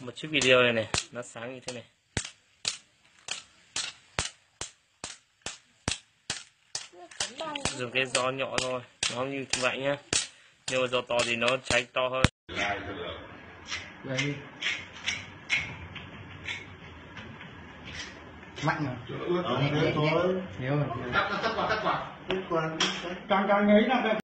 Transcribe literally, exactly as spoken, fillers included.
một chiếc video này này nó sáng như thế này. Dùng cái gió nhỏ thôi, nó không như vậy nhá. Nhưng mà gió to thì nó cháy to hơn. Đây. Mạnh mà. Nhiều rồi. Cắt cắt quả cắt quả. Càng càng ấy là